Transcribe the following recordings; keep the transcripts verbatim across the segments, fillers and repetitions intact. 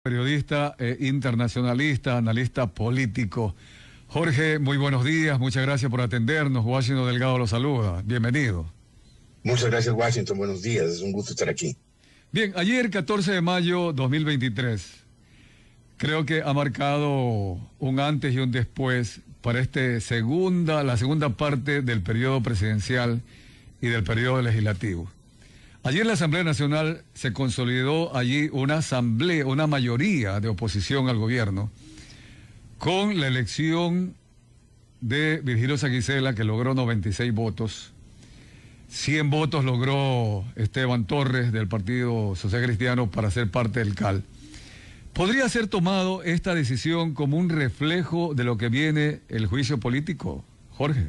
Periodista eh, internacionalista, analista político. Jorge, muy buenos días, muchas gracias por atendernos. Washington Delgado lo saluda, bienvenido. Muchas gracias, Washington, buenos días, es un gusto estar aquí. Bien, ayer, catorce de mayo dos mil veintitrés, creo que ha marcado un antes y un después para este segunda, la segunda parte del periodo presidencial y del periodo legislativo. Ayer en la Asamblea Nacional se consolidó allí una asamblea, una mayoría de oposición al gobierno, con la elección de Virgilio Saquicela, que logró noventa y seis votos. cien votos logró Esteban Torres del Partido Social Cristiano para ser parte del C A L. ¿Podría ser tomado esta decisión como un reflejo de lo que viene el juicio político, Jorge?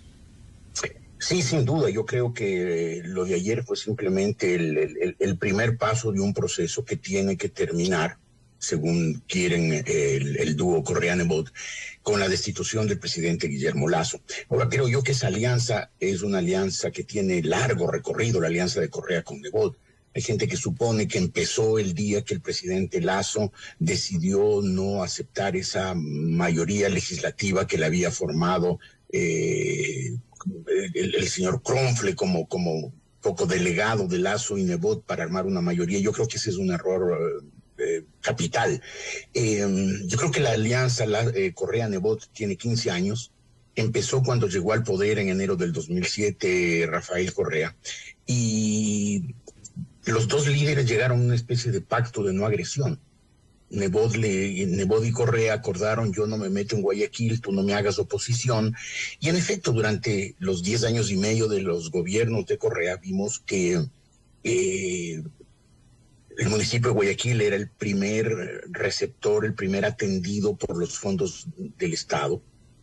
Sí, sin duda, yo creo que lo de ayer fue simplemente el, el, el primer paso de un proceso que tiene que terminar, según quieren el, el dúo Correa-Nebot, con la destitución del presidente Guillermo Lasso. Ahora, creo yo que esa alianza es una alianza que tiene largo recorrido, la alianza de Correa con Nebot. Hay gente que supone que empezó el día que el presidente Lasso decidió no aceptar esa mayoría legislativa que le había formado eh, el, el señor Kronfle como, como poco delegado de Lasso y Nebot para armar una mayoría. Yo creo que ese es un error eh, capital. Eh, yo creo que la alianza la, eh, Correa-Nebot tiene quince años. Empezó cuando llegó al poder en enero del dos mil siete Rafael Correa. Y los dos líderes llegaron a una especie de pacto de no agresión. Nebot, le, Nebot y Correa acordaron: yo no me meto en Guayaquil, tú no me hagas oposición. Y en efecto, durante los diez años y medio de los gobiernos de Correa vimos que eh, el municipio de Guayaquil era el primer receptor, el primer atendido por los fondos del Estado.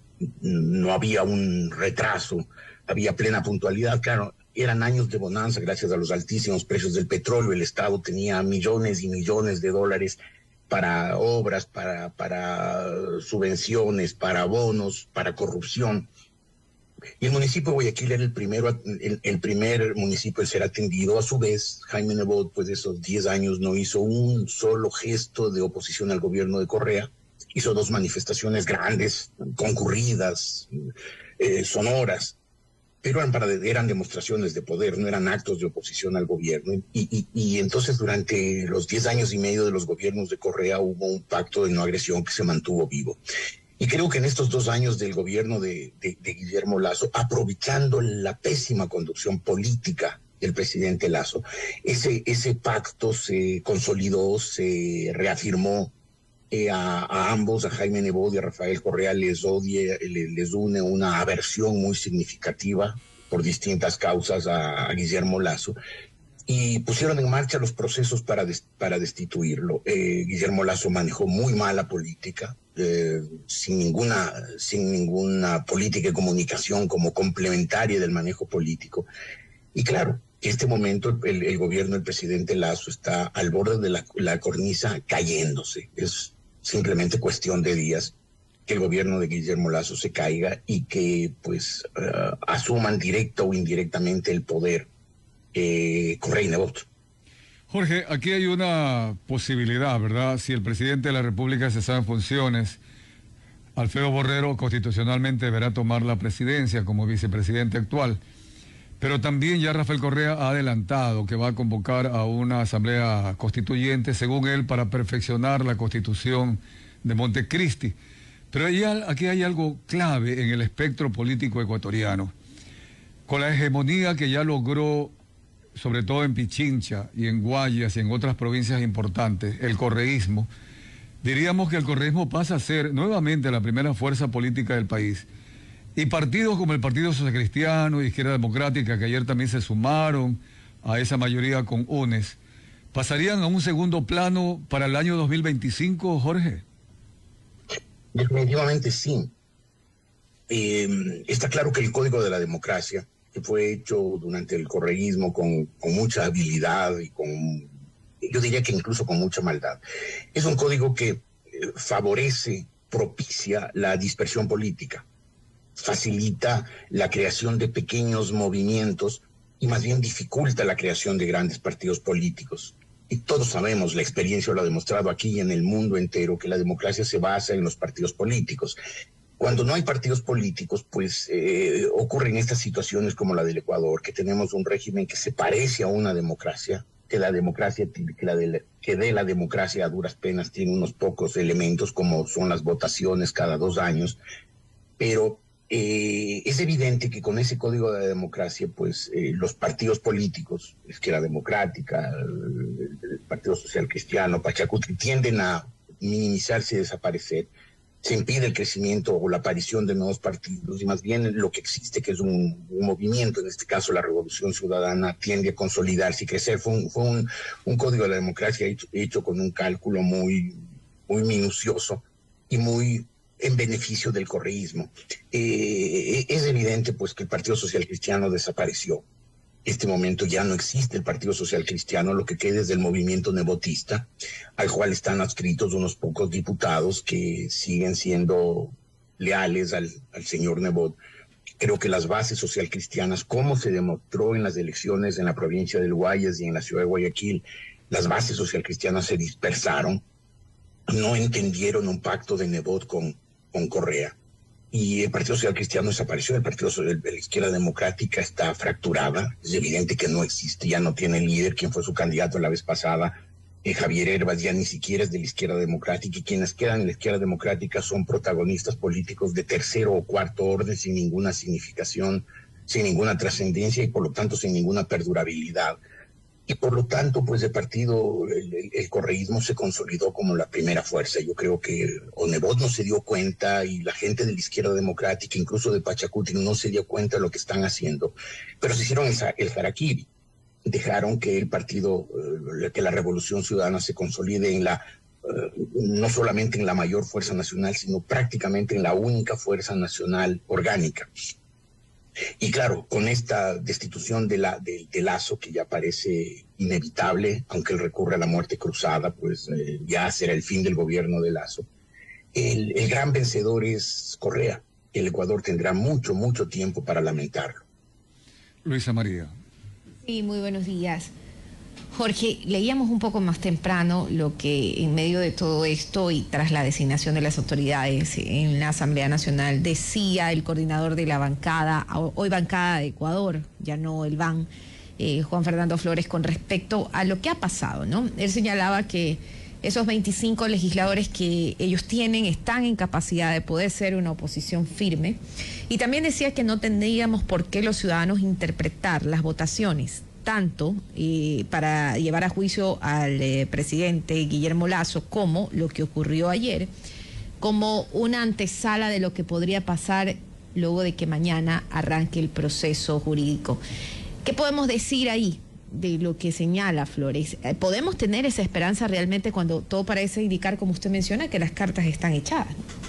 No había un retraso, había plena puntualidad. Claro, eran años de bonanza gracias a los altísimos precios del petróleo. El Estado tenía millones y millones de dólares para obras, para, para subvenciones, para bonos, para corrupción. Y el municipio de Guayaquil era el, primero, el, el primer municipio en ser atendido. A su vez, Jaime Nebot, pues de esos diez años, no hizo un solo gesto de oposición al gobierno de Correa. Hizo dos manifestaciones grandes, concurridas, eh, sonoras, pero eran, para, eran demostraciones de poder, no eran actos de oposición al gobierno. Y, y, y entonces durante los diez años y medio de los gobiernos de Correa hubo un pacto de no agresión que se mantuvo vivo. Y creo que en estos dos años del gobierno de, de, de Guillermo Lasso, aprovechando la pésima conducción política del presidente Lasso, ese, ese pacto se consolidó, se reafirmó. Eh, a, a ambos, a Jaime Nebot y a Rafael Correa, les odie, les, les une una aversión muy significativa por distintas causas a, a Guillermo Lasso, y pusieron en marcha los procesos para, des, para destituirlo. Eh, Guillermo Lasso manejó muy mala política, eh, sin ninguna, sin ninguna política de comunicación como complementaria del manejo político. Y claro, en este momento el, el gobierno del presidente Lasso está al borde de la, la cornisa cayéndose. Es simplemente cuestión de días que el gobierno de Guillermo Lasso se caiga y que pues uh, asuman directa o indirectamente el poder eh, Correa y Nebot. Jorge, aquí hay una posibilidad, ¿verdad? Si el presidente de la República cesado en funciones, Alfredo Borrero constitucionalmente deberá tomar la presidencia como vicepresidente actual. Pero también ya Rafael Correa ha adelantado que va a convocar a una asamblea constituyente, según él, para perfeccionar la constitución de Montecristi. Pero ya, aquí hay algo clave en el espectro político ecuatoriano. Con la hegemonía que ya logró, sobre todo en Pichincha y en Guayas y en otras provincias importantes, el correísmo, diríamos que el correísmo pasa a ser nuevamente la primera fuerza política del país. Y partidos como el Partido Social Cristiano y Izquierda Democrática, que ayer también se sumaron a esa mayoría con U N E S, ¿pasarían a un segundo plano para el año dos mil veinticinco, Jorge? Definitivamente sí. Eh, está claro que el Código de la Democracia, que fue hecho durante el correísmo con, con mucha habilidad y con, yo diría que incluso con mucha maldad, es un código que eh, favorece, propicia la dispersión política, facilita la creación de pequeños movimientos y más bien dificulta la creación de grandes partidos políticos. Y todos sabemos, la experiencia lo ha demostrado aquí y en el mundo entero, que la democracia se basa en los partidos políticos. Cuando no hay partidos políticos, pues eh, ocurren estas situaciones como la del Ecuador, que tenemos un régimen que se parece a una democracia, que la democracia, que, la de, que de la democracia a duras penas tiene unos pocos elementos, como son las votaciones cada dos años, pero eh, es evidente que con ese código de la democracia, pues eh, los partidos políticos, Izquierda Democrática, el, el Partido Social Cristiano, Pachacuti, tienden a minimizarse y desaparecer. Se impide el crecimiento o la aparición de nuevos partidos, y más bien lo que existe, que es un, un movimiento, en este caso la Revolución Ciudadana, tiende a consolidarse y crecer. Fue un, fue un, un código de la democracia hecho, hecho con un cálculo muy, muy minucioso y muy en beneficio del correísmo. Eh, es evidente pues que el Partido Social Cristiano desapareció. Este momento ya no existe el Partido Social Cristiano, lo que queda es del movimiento nebotista, al cual están adscritos unos pocos diputados que siguen siendo leales al, al señor Nebot. Creo que las bases social cristianas, como se demostró en las elecciones en la provincia del Guayas y en la ciudad de Guayaquil, las bases social cristianas se dispersaron, no entendieron un pacto de Nebot con, con Correa. Y el Partido Social Cristiano desapareció, el Partido de la Izquierda Democrática está fracturada, es evidente que no existe, ya no tiene líder, quien fue su candidato la vez pasada, eh, Javier Herbas, ya ni siquiera es de la Izquierda Democrática, y quienes quedan en la Izquierda Democrática son protagonistas políticos de tercero o cuarto orden, sin ninguna significación, sin ninguna trascendencia y por lo tanto sin ninguna perdurabilidad. Y por lo tanto, pues el partido, el, el, el correísmo se consolidó como la primera fuerza. Yo creo que Nebot no se dio cuenta y la gente de la Izquierda Democrática, incluso de Pachacuti, no se dio cuenta de lo que están haciendo. Pero se hicieron el, el harakiri. Dejaron que el partido, eh, que la Revolución Ciudadana se consolide en la, eh, no solamente en la mayor fuerza nacional, sino prácticamente en la única fuerza nacional orgánica. Y claro, con esta destitución de, la, de, de Lasso, que ya parece inevitable, aunque él recurre a la muerte cruzada, pues eh, ya será el fin del gobierno de Lasso. El, el gran vencedor es Correa. El Ecuador tendrá mucho, mucho tiempo para lamentarlo. Luisa María. Sí, muy buenos días. Jorge, leíamos un poco más temprano lo que en medio de todo esto y tras la designación de las autoridades en la Asamblea Nacional decía el coordinador de la bancada, hoy bancada de Ecuador, ya no el B A N, eh, Juan Fernando Flores, con respecto a lo que ha pasado, ¿no? Él señalaba que esos veinticinco legisladores que ellos tienen están en capacidad de poder ser una oposición firme, y también decía que no tendríamos por qué los ciudadanos interpretar las votaciones tanto eh, para llevar a juicio al eh, presidente Guillermo Lasso como lo que ocurrió ayer, como una antesala de lo que podría pasar luego de que mañana arranque el proceso jurídico. ¿Qué podemos decir ahí de lo que señala Flores? ¿Podemos tener esa esperanza realmente cuando todo parece indicar, como usted menciona, que las cartas están echadas?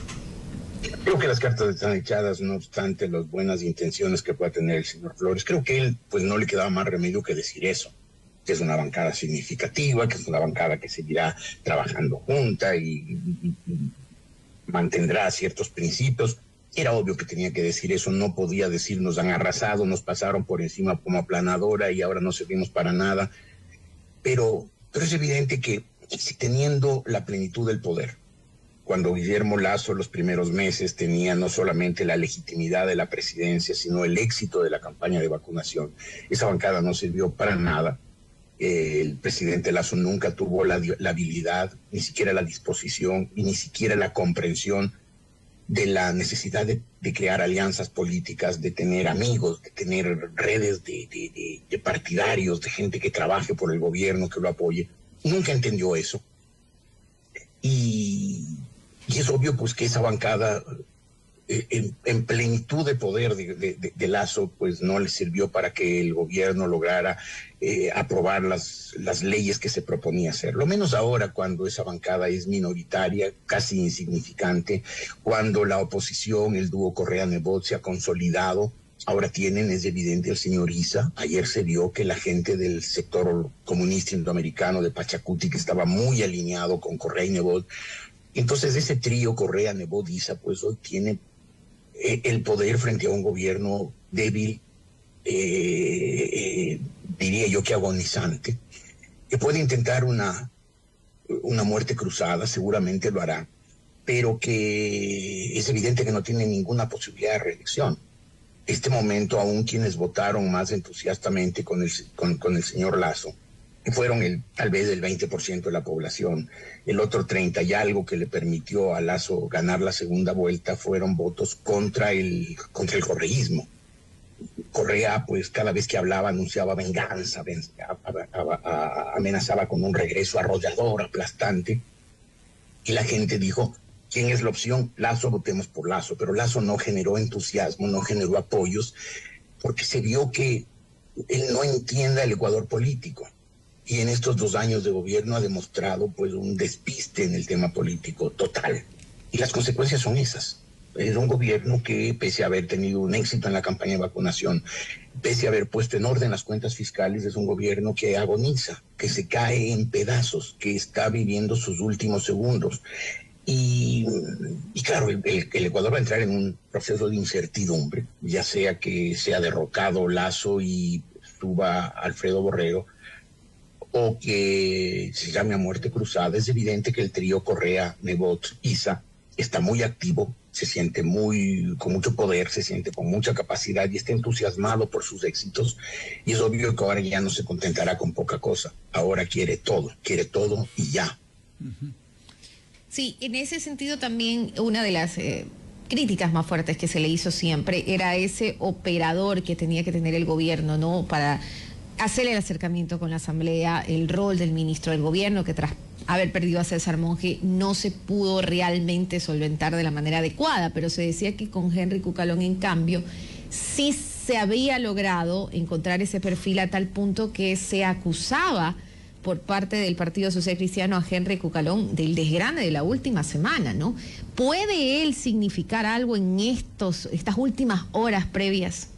Creo que las cartas están echadas, no obstante las buenas intenciones que pueda tener el señor Flores. Creo que él pues no le quedaba más remedio que decir eso, que es una bancada significativa, que es una bancada que seguirá trabajando junta y, y, y mantendrá ciertos principios. Era obvio que tenía que decir eso, no podía decir nos han arrasado, nos pasaron por encima como aplanadora y ahora no servimos para nada. Pero, pero es evidente que si teniendo la plenitud del poder, cuando Guillermo Lasso los primeros meses tenía no solamente la legitimidad de la presidencia, sino el éxito de la campaña de vacunación, esa bancada no sirvió para nada. Eh, el presidente Lasso nunca tuvo la, la habilidad, ni siquiera la disposición y ni siquiera la comprensión de la necesidad de, de crear alianzas políticas, de tener amigos, de tener redes de, de, de, de partidarios, de gente que trabaje por el gobierno, que lo apoye. Nunca entendió eso. Y, y es obvio pues que esa bancada eh, en, en plenitud de poder de, de, de Lasso pues no le sirvió para que el gobierno lograra eh, aprobar las, las leyes que se proponía hacer. Lo menos ahora, cuando esa bancada es minoritaria, casi insignificante, cuando la oposición, el dúo Correa-Nebot, se ha consolidado. Ahora tienen, es evidente, el señor Issa. Ayer se vio que la gente del sector comunista indoamericano de Pachacuti, que estaba muy alineado con Correa y Nebot, entonces ese trío Correa, Nebot, Issa, pues hoy tiene eh, el poder frente a un gobierno débil, eh, eh, diría yo que agonizante, que puede intentar una, una muerte cruzada, seguramente lo hará, pero que es evidente que no tiene ninguna posibilidad de reelección. Este momento, aún quienes votaron más entusiastamente con el, con, con el señor Lasso, que fueron el, tal vez el veinte por ciento de la población, el otro treinta y algo que le permitió a Lasso ganar la segunda vuelta, fueron votos contra el, contra el correísmo. Correa, pues cada vez que hablaba anunciaba venganza, amenazaba con un regreso arrollador, aplastante, y la gente dijo, ¿quién es la opción? Lasso, votemos por Lasso. Pero Lasso no generó entusiasmo, no generó apoyos, porque se vio que él no entiende el Ecuador político. Y en estos dos años de gobierno ha demostrado pues un despiste en el tema político total. Y las consecuencias son esas. Es un gobierno que, pese a haber tenido un éxito en la campaña de vacunación, pese a haber puesto en orden las cuentas fiscales, es un gobierno que agoniza, que se cae en pedazos, que está viviendo sus últimos segundos. Y, y claro, el, el, el Ecuador va a entrar en un proceso de incertidumbre, ya sea que sea derrocado Lasso y suba Alfredo Borrero, o que se llame a muerte cruzada. Es evidente que el trío Correa, Nebot, Issa está muy activo, se siente muy con mucho poder, se siente con mucha capacidad y está entusiasmado por sus éxitos, y es obvio que ahora ya no se contentará con poca cosa, ahora quiere todo, quiere todo y ya. Sí, en ese sentido también una de las eh, críticas más fuertes que se le hizo siempre era ese operador que tenía que tener el gobierno, ¿no?, para hacer el acercamiento con la Asamblea, el rol del ministro del gobierno, que tras haber perdido a César Monge no se pudo realmente solventar de la manera adecuada, pero se decía que con Henry Cucalón, en cambio, sí se había logrado encontrar ese perfil a tal punto que se acusaba por parte del Partido Social Cristiano a Henry Cucalón del desgrane de la última semana, ¿no? ¿Puede él significar algo en estos, estas últimas horas previas?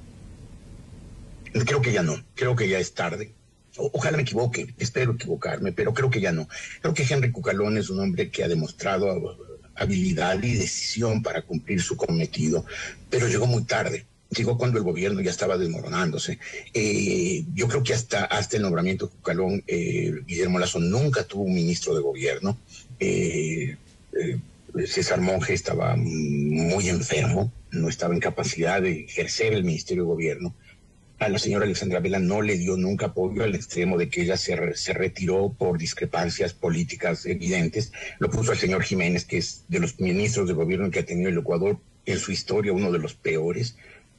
Creo que ya no, creo que ya es tarde. O, ojalá me equivoque, espero equivocarme, pero creo que ya no. Creo que Henry Cucalón es un hombre que ha demostrado habilidad y decisión para cumplir su cometido, pero llegó muy tarde. Llegó cuando el gobierno ya estaba desmoronándose. Eh, yo creo que hasta, hasta el nombramiento de Cucalón, eh, Guillermo Lasso nunca tuvo un ministro de gobierno. Eh, eh, César Monge estaba muy enfermo, no estaba en capacidad de ejercer el ministerio de gobierno. A la señora Alexandra Vela no le dio nunca apoyo, al extremo de que ella se, re, se retiró por discrepancias políticas evidentes. Lo puso al señor Jiménez, que es de los ministros de gobierno que ha tenido el Ecuador en su historia, uno de los peores.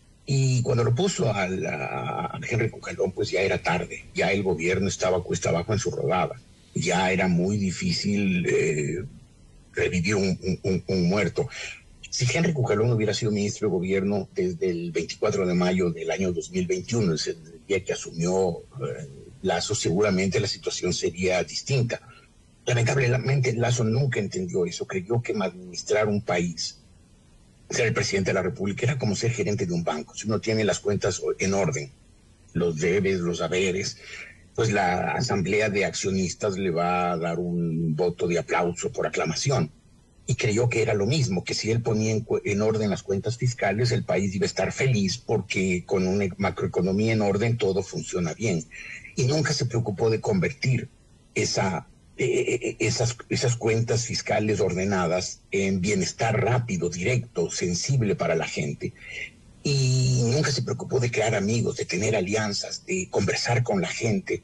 Y cuando lo puso a, la, a Henry Cucalón, pues ya era tarde, ya el gobierno estaba cuesta abajo en su rodada, ya era muy difícil eh, revivir un, un, un muerto. Si Henry Cucalón hubiera sido ministro de gobierno desde el veinticuatro de mayo del año dos mil veintiuno, el día que asumió eh, Lasso, seguramente la situación sería distinta. Lamentablemente Lasso nunca entendió eso, creyó que administrar un país, ser el presidente de la República, era como ser gerente de un banco. Si uno tiene las cuentas en orden, los debes, los haberes, pues la asamblea de accionistas le va a dar un voto de aplauso por aclamación. Y creyó que era lo mismo, que si él ponía en, en orden las cuentas fiscales, el país iba a estar feliz porque con una macroeconomía en orden todo funciona bien. Y nunca se preocupó de convertir esa, eh, esas, esas cuentas fiscales ordenadas en bienestar rápido, directo, sensible para la gente. Y nunca se preocupó de crear amigos, de tener alianzas, de conversar con la gente.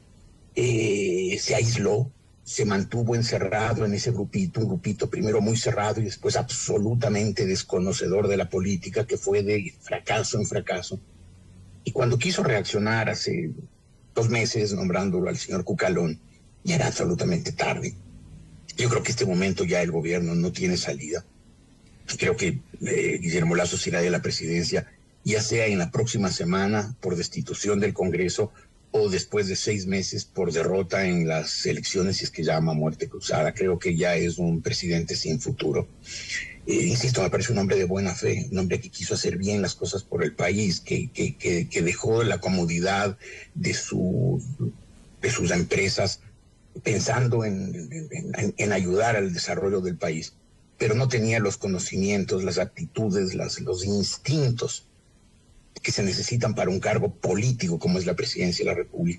Eh, se aisló. Se mantuvo encerrado en ese grupito, un grupito primero muy cerrado y después absolutamente desconocedor de la política, que fue de fracaso en fracaso. Y cuando quiso reaccionar hace dos meses nombrándolo al señor Cucalón, ya era absolutamente tarde. Yo creo que este momento ya el gobierno no tiene salida. Creo que eh, Guillermo Lasso se irá de la presidencia, ya sea en la próxima semana por destitución del Congreso o después de seis meses por derrota en las elecciones, si es que llama muerte cruzada. Creo que ya es un presidente sin futuro. Eh, insisto, me parece un hombre de buena fe, un hombre que quiso hacer bien las cosas por el país, que, que, que, que dejó la comodidad de, su, de sus empresas pensando en, en, en ayudar al desarrollo del país, pero no tenía los conocimientos, las actitudes, las, los instintos que se necesitan para un cargo político como es la presidencia de la República.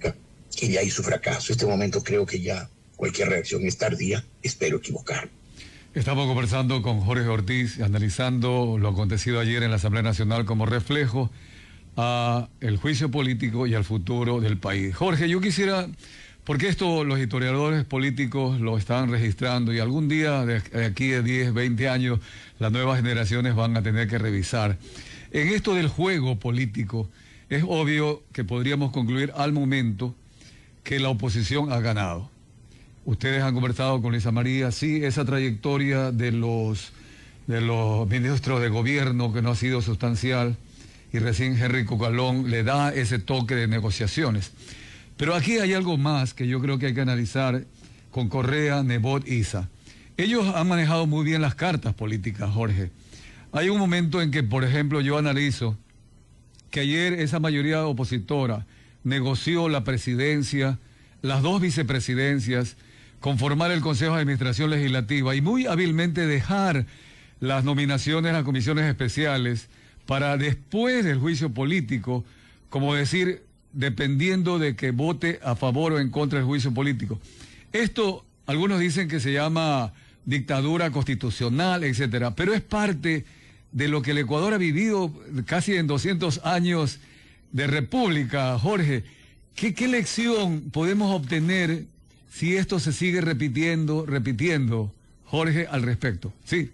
y de ahí su fracaso. Este momento creo que ya cualquier reacción es tardía, espero equivocar. Estamos conversando con Jorge Ortiz, analizando lo acontecido ayer en la Asamblea Nacional como reflejo a el juicio político y al futuro del país. Jorge, yo quisiera, porque esto los historiadores políticos lo están registrando y algún día de aquí de diez, veinte años las nuevas generaciones van a tener que revisar. En esto del juego político, es obvio que podríamos concluir al momento que la oposición ha ganado. Ustedes han conversado con Luisa María, sí, esa trayectoria de los, de los ministros de gobierno que no ha sido sustancial, y recién Henry Cucalón le da ese toque de negociaciones. Pero aquí hay algo más que yo creo que hay que analizar con Correa, Nebot, Issa. Ellos han manejado muy bien las cartas políticas, Jorge. Hay un momento en que, por ejemplo, yo analizo que ayer esa mayoría opositora negoció la presidencia, las dos vicepresidencias, conformar el Consejo de Administración Legislativa y muy hábilmente dejar las nominaciones a las comisiones especiales para después del juicio político, como decir, dependiendo de que vote a favor o en contra del juicio político. Esto, algunos dicen que se llama dictadura constitucional, etcétera, pero es parte de lo que el Ecuador ha vivido casi en doscientos años de república. Jorge, ¿qué, qué lección podemos obtener si esto se sigue repitiendo, repitiendo, Jorge, al respecto? Sí.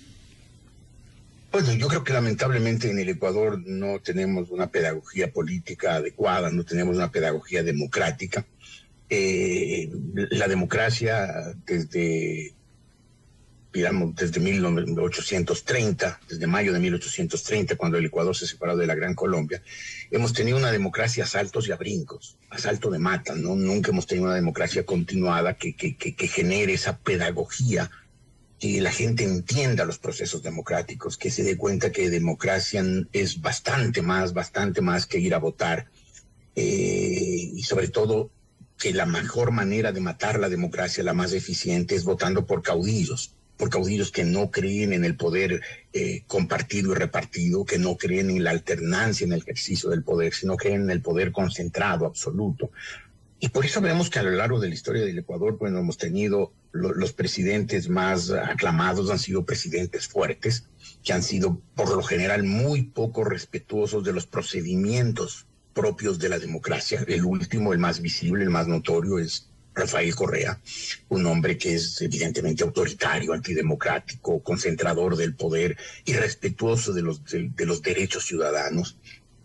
Bueno, yo creo que lamentablemente en el Ecuador no tenemos una pedagogía política adecuada, no tenemos una pedagogía democrática. Eh, la democracia desde, digamos, desde mil ochocientos treinta, desde mayo de mil ochocientos treinta, cuando el Ecuador se separó de la Gran Colombia, hemos tenido una democracia a saltos y a brincos, a salto de mata, ¿no? Nunca hemos tenido una democracia continuada que, que, que, que genere esa pedagogía, que la gente entienda los procesos democráticos, que se dé cuenta que democracia es bastante más, bastante más que ir a votar, eh, y sobre todo que la mejor manera de matar la democracia, la más eficiente, es votando por caudillos, por caudillos que no creen en el poder eh, compartido y repartido, que no creen en la alternancia en el ejercicio del poder, sino creen en el poder concentrado, absoluto. Y por eso vemos que a lo largo de la historia del Ecuador, bueno, hemos tenido lo, los presidentes más aclamados, han sido presidentes fuertes, que han sido por lo general muy poco respetuosos de los procedimientos propios de la democracia. El último, el más visible, el más notorio es Rafael Correa, un hombre que es evidentemente autoritario, antidemocrático, concentrador del poder, irrespetuoso de los, de, de los derechos ciudadanos.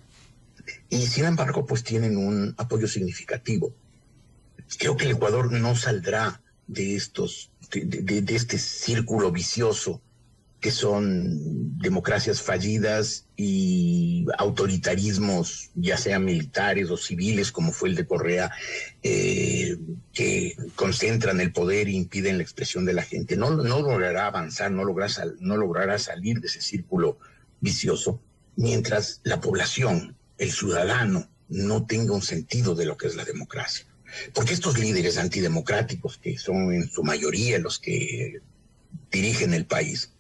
Y sin embargo, pues tienen un apoyo significativo. Creo que el Ecuador no saldrá de estos, de, de, de este círculo vicioso que son democracias fallidas y autoritarismos, ya sean militares o civiles, como fue el de Correa, eh, que concentran el poder e impiden la expresión de la gente. No, no logrará avanzar, no logrará, sal, no logrará salir de ese círculo vicioso mientras la población, el ciudadano, no tenga un sentido de lo que es la democracia. Porque estos líderes antidemocráticos, que son en su mayoría los que dirigen el país,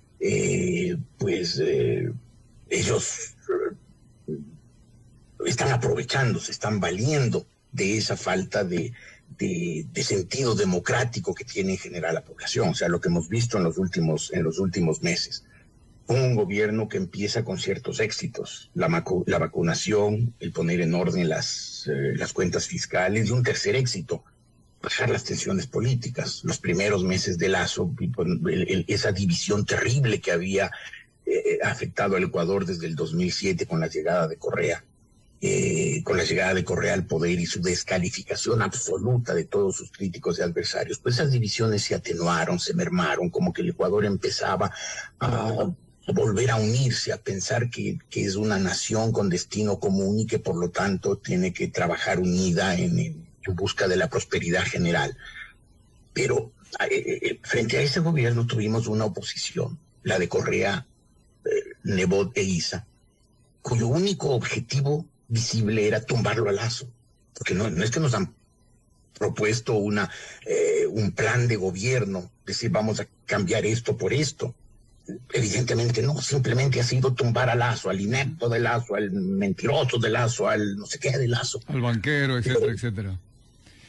eh, pues eh, ellos eh, están aprovechando, se están valiendo de esa falta de, de, de sentido democrático que tiene en general la población. O sea, lo que hemos visto en los últimos, en los últimos meses. Un gobierno que empieza con ciertos éxitos, la, macu la vacunación, el poner en orden las, eh, las cuentas fiscales, y un tercer éxito, bajar las tensiones políticas. Los primeros meses de Lazo, el, el, esa división terrible que había eh, afectado al Ecuador desde el dos mil siete con la llegada de Correa, eh, con la llegada de Correa al poder y su descalificación absoluta de todos sus críticos y adversarios, pues esas divisiones se atenuaron, se mermaron, como que el Ecuador empezaba a volver a unirse, a pensar que, que es una nación con destino común y que por lo tanto tiene que trabajar unida en, en, en busca de la prosperidad general. Pero eh, frente a ese gobierno tuvimos una oposición, la de Correa, eh, Nebot e Issa, cuyo único objetivo visible era tumbarlo a Lazo, porque no, no es que nos han propuesto una, eh, un plan de gobierno, decir vamos a cambiar esto por esto. Evidentemente no, simplemente ha sido tumbar a Lazo, al inepto de Lazo, al mentiroso de Lazo, al no sé qué de Lazo. Al banquero, etcétera, Pero, etcétera.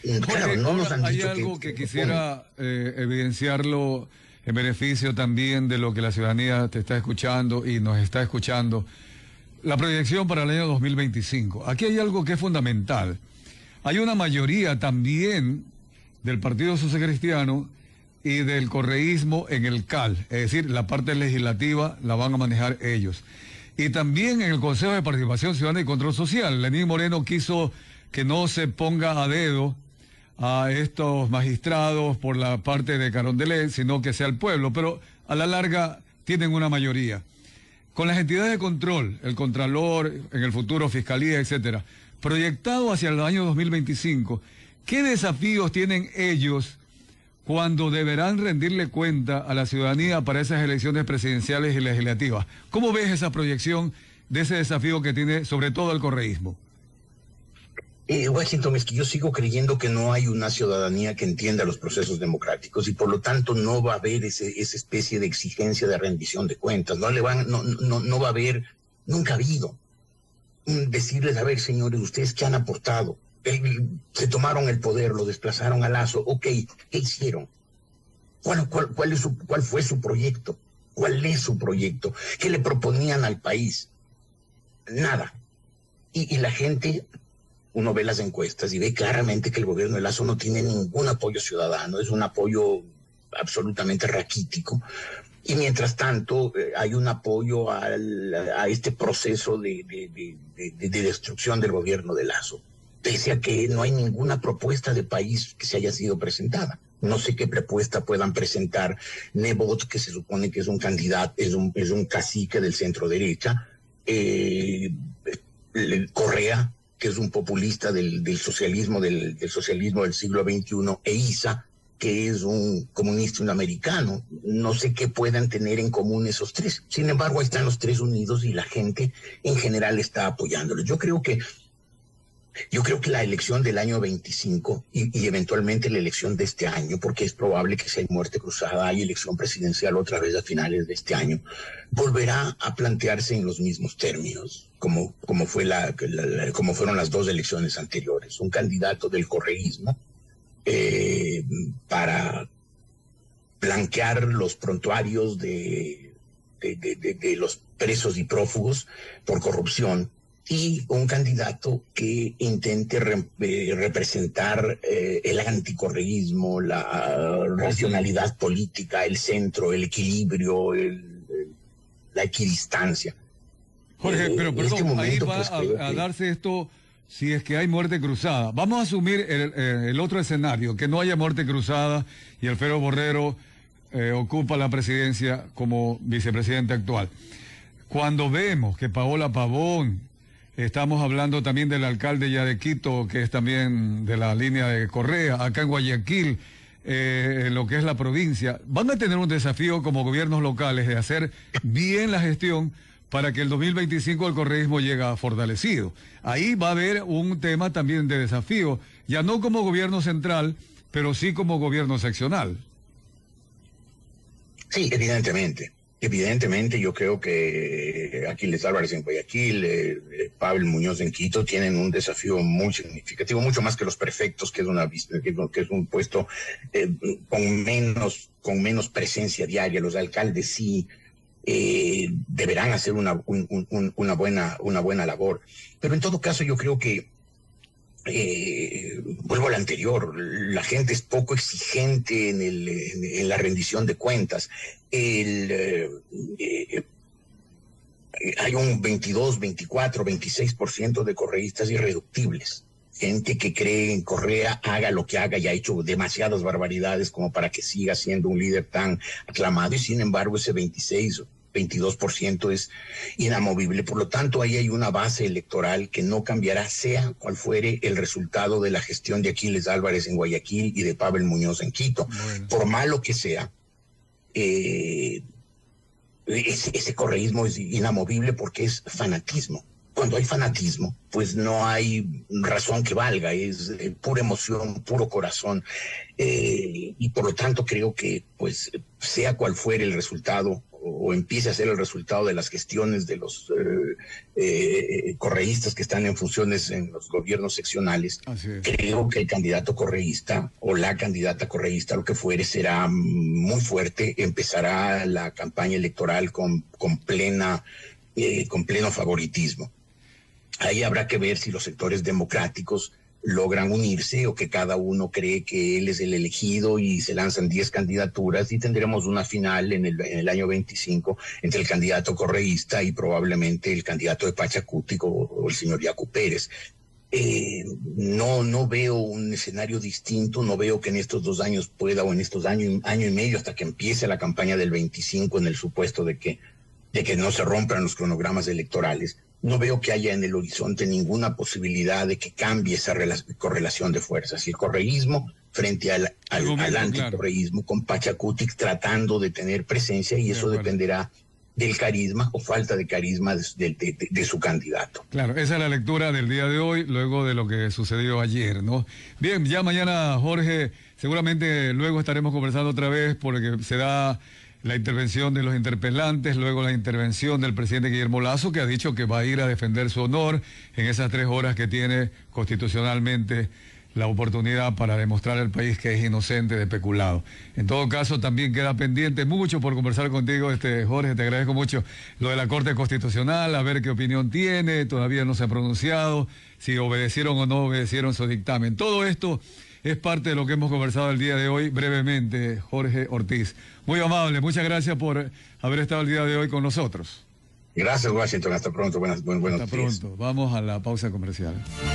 Claro, Jorge, no nos han hay dicho algo que, que, que quisiera eh, evidenciarlo en beneficio también de lo que la ciudadanía te está escuchando y nos está escuchando. La proyección para el año dos mil veinticinco. Aquí hay algo que es fundamental. Hay una mayoría también del Partido Socialcristiano y del correísmo en el C A L, es decir, la parte legislativa la van a manejar ellos. Y también en el Consejo de Participación Ciudadana y Control Social, Lenín Moreno quiso que no se ponga a dedo a estos magistrados por la parte de Carondelet, sino que sea el pueblo, pero a la larga tienen una mayoría. Con las entidades de control, el Contralor, en el futuro Fiscalía, etcétera, proyectado hacia el año dos mil veinticinco, ¿qué desafíos tienen ellos cuando deberán rendirle cuenta a la ciudadanía para esas elecciones presidenciales y legislativas? ¿Cómo ves esa proyección de ese desafío que tiene sobre todo el correísmo? Eh, Washington, es que yo sigo creyendo que no hay una ciudadanía que entienda los procesos democráticos y por lo tanto no va a haber ese, esa especie de exigencia de rendición de cuentas. No le van, no, no, no va a haber, nunca ha habido decirles, a ver, señores, ustedes qué han aportado. Eh, se tomaron el poder, lo desplazaron a Lazo, ok, ¿qué hicieron? ¿Cuál, cuál, cuál, es su, ¿Cuál fue su proyecto? ¿Cuál es su proyecto? ¿Qué le proponían al país? Nada. Y, y la gente, uno ve las encuestas y ve claramente que el gobierno de Lazo no tiene ningún apoyo ciudadano, es un apoyo absolutamente raquítico. Y mientras tanto eh, hay un apoyo al, a este proceso de, de, de, de, de destrucción del gobierno de Lazo, pese a que no hay ninguna propuesta de país que se haya sido presentada. No sé qué propuesta puedan presentar Nebot, que se supone que es un candidato, es un, es un cacique del centro derecha, eh, Correa, que es un populista del, del socialismo del, del socialismo del siglo veintiuno, e Issa, que es un comunista, un americano. No sé qué puedan tener en común esos tres. Sin embargo, ahí están los tres unidos y la gente en general está apoyándolos. Yo creo que Yo creo que la elección del año veinticinco y, y eventualmente la elección de este año, porque es probable que si hay muerte cruzada, hay elección presidencial otra vez a finales de este año, volverá a plantearse en los mismos términos, como, como, fue la, la, la, como fueron las dos elecciones anteriores. Un candidato del correísmo eh, para blanquear los prontuarios de, de, de, de, de los presos y prófugos por corrupción, y un candidato que intente re, eh, representar eh, el anticorreísmo, la racionalidad política, el centro, el equilibrio, el, el, la equidistancia. Jorge, eh, pero perdón, este momento, ahí va pues, a, que... a darse esto si es que hay muerte cruzada. Vamos a asumir el, el otro escenario, que no haya muerte cruzada y Alfredo Borrero eh, ocupa la presidencia como vicepresidente actual. Cuando vemos que Paola Pavón, estamos hablando también del alcalde ya de Quito, que es también de la línea de Correa, acá en Guayaquil, eh, en lo que es la provincia, van a tener un desafío como gobiernos locales de hacer bien la gestión para que el dos mil veinticinco el correísmo llegue fortalecido. Ahí va a haber un tema también de desafío, ya no como gobierno central, pero sí como gobierno seccional. Sí, evidentemente. Evidentemente, yo creo que Aquiles Álvarez en Guayaquil, eh, Pablo Muñoz en Quito tienen un desafío muy significativo, mucho más que los prefectos, que es una que es un puesto eh, con menos con menos presencia diaria. Los alcaldes sí eh, deberán hacer una un, un, una buena una buena labor, pero en todo caso yo creo que Eh, vuelvo al anterior, la gente es poco exigente en, el, en, en la rendición de cuentas. El, eh, eh, hay un veintidós, veinticuatro, veintiséis por ciento de correístas irreductibles. Gente que cree en Correa, haga lo que haga, y ha hecho demasiadas barbaridades como para que siga siendo un líder tan aclamado, y sin embargo ese veintiséis, veintidós por ciento es inamovible. Por lo tanto, ahí hay una base electoral que no cambiará, sea cual fuere el resultado de la gestión de Aquiles Álvarez en Guayaquil y de Pavel Muñoz en Quito. Bueno. Por malo que sea, eh, ese, ese correísmo es inamovible porque es fanatismo. Cuando hay fanatismo, pues no hay razón que valga, es eh, pura emoción, puro corazón, eh, y por lo tanto creo que, pues, sea cual fuere el resultado o o empiece a ser el resultado de las gestiones de los eh, eh, correístas que están en funciones en los gobiernos seccionales, creo que el candidato correísta o la candidata correísta, lo que fuere, será muy fuerte, empezará la campaña electoral con, con, plena, eh, con pleno favoritismo. Ahí habrá que ver si los sectores democráticos logran unirse o que cada uno cree que él es el elegido y se lanzan diez candidaturas y tendremos una final en el, en el año veinticinco entre el candidato correísta y probablemente el candidato de Pachacuti o, o el señor Yacu Pérez. Eh, no, no veo un escenario distinto, no veo que en estos dos años pueda, o en estos años, año y medio hasta que empiece la campaña del veinticinco, en el supuesto de que, de que no se rompan los cronogramas electorales, no veo que haya en el horizonte ninguna posibilidad de que cambie esa correlación de fuerzas. Y el correísmo frente al, al, momento, al anticorreísmo, claro, con Pachacuti tratando de tener presencia, y eso de dependerá del carisma o falta de carisma de, de, de, de su candidato. Claro, esa es la lectura del día de hoy, luego de lo que sucedió ayer, ¿no? Bien, ya mañana, Jorge, seguramente luego estaremos conversando otra vez porque se da la intervención de los interpelantes, luego la intervención del presidente Guillermo Lasso, que ha dicho que va a ir a defender su honor en esas tres horas que tiene constitucionalmente la oportunidad para demostrar al país que es inocente de peculado. En todo caso, también queda pendiente mucho por conversar contigo, este Jorge, te agradezco mucho lo de la Corte Constitucional, a ver qué opinión tiene, todavía no se ha pronunciado, si obedecieron o no obedecieron su dictamen. Todo esto es parte de lo que hemos conversado el día de hoy brevemente, Jorge Ortiz. Muy amable, muchas gracias por haber estado el día de hoy con nosotros. Gracias, Washington. Hasta pronto. Buenas, buen, buenos Hasta días. Pronto. Vamos a la pausa comercial.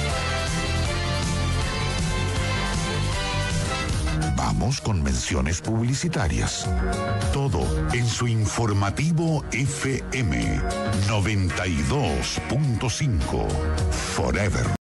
Vamos con menciones publicitarias. Todo en su informativo F M noventa y dos punto cinco. Forever.